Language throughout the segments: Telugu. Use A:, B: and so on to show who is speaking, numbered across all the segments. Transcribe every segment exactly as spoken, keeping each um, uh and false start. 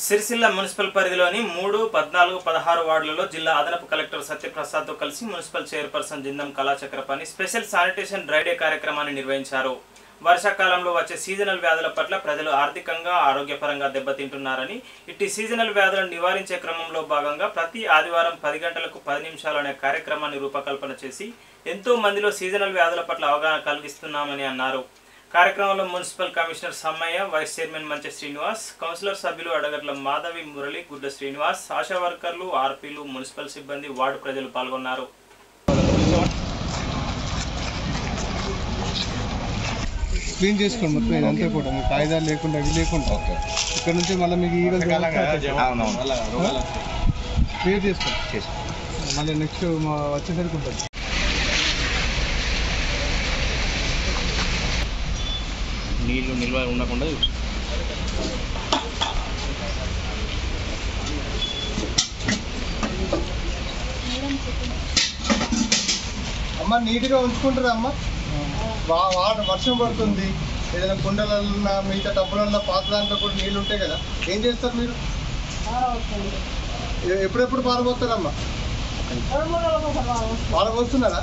A: సిరిసిల్ల మున్సిపల్ పరిధిలోని మూడు పద్నాలుగు పదహారు వార్డులలో జిల్లా అదనపు కలెక్టర్ సత్యప్రసాద్తో కలిసి municipal chairperson Jindam Kalachakrapani special sanitation dry day కార్యక్రమాన్ని నిర్వహించారు. వర్షాకాలంలో వచ్చే సీజనల్ వ్యాధుల పట్ల ప్రజలు ఆర్థికంగా ఆరోగ్యపరంగా దెబ్బతింటున్నారని, ఇట్టి సీజనల్ వ్యాధులను నివారించే క్రమంలో భాగంగా ప్రతి ఆదివారం పది గంటలకు పది నిమిషాలు అనే కార్యక్రమాన్ని రూపకల్పన చేసి ఎంతో మందిలో సీజనల్ వ్యాధుల పట్ల అవగాహన కలిగిస్తున్నామని అన్నారు. కార్యక్రమంలో municipal commissioner Sammaiah, vice chairman Manche Srinivas, councillor సభ్యులు అడగట్ల మాధవి, మురళి, గుడ్డ శ్రీనివాస్, ఆశా వర్కర్లు, ఆర్పీలు, మున్సిపల్ సిబ్బంది, వార్డు ప్రజలు పాల్గొన్నారు.
B: క్లీన్ చేసుకోండి మొత్తం ఇదంతా కూడా, మీకు కాగితాలు లేకుండా అవి లేకుండా ఇక్కడ నుంచి మళ్ళీ మీకు ఈగలు క్లియర్ చేసుకోండి. మళ్ళీ నెక్స్ట్ వచ్చేసరికి ఉంటుంది.
A: నీళ్లు నిల్వ ఉండకుండా
B: అమ్మ నీట్గా ఉంచుకుంటారా అమ్మ? వాటర్ వర్షం పడుతుంది, ఏదైనా కుండలన్నా మిగతా టబ్బులన్నా పాత దాంట్లో కూడా నీళ్ళు ఉంటాయి కదా, ఏం చేస్తారు మీరు? ఎప్పుడెప్పుడు పారబోస్తారమ్మా? పారబోస్తున్నారా?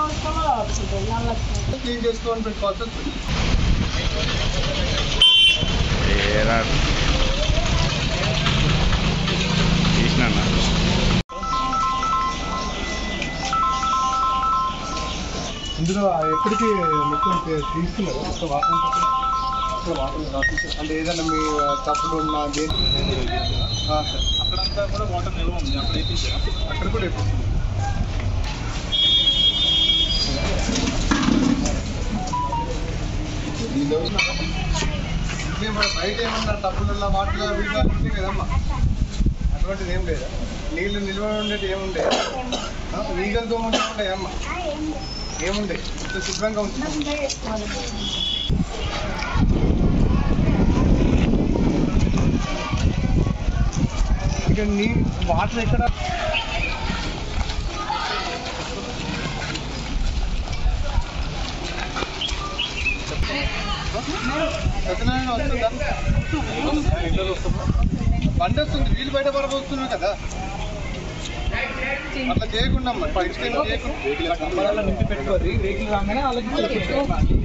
B: క్లీన్ చేసుకోవాలని పెట్టుకోవాల్సి వస్తుంది. ఇందులో ఎప్పటికీ మొత్తం తీసుకున్నారు మొత్తం వాటర్ అంటే ఏదైనా మీ తప్పులు ఉన్నా
A: అక్కడంతా కూడా వాటర్ నిల్వ ఉంది, అక్కడ
B: అక్కడ కూడా బయట ఏమన్నా తప్పులలో వాటిలో వీటిలో ఉంటాయి కదమ్మా, అటువంటిది ఏం లేదా? నీళ్ళు నిల్వ ఉండేది ఏముండే? ఈగలతో ఉంటాయి అమ్మ, ఏముండే? ఇంత శుభ్రంగా ఉంటుంది. ఇక నీ వాటర్ ఎక్కడ సత్యనారాయణ వస్తుందా? బండి వస్తుంది, వీళ్ళు బయట పడబోతున్నారు కదా, అట్లా చేయకుండా నింపి పెట్టుకోవాలి. వెహికల్ రాగానే వాళ్ళకి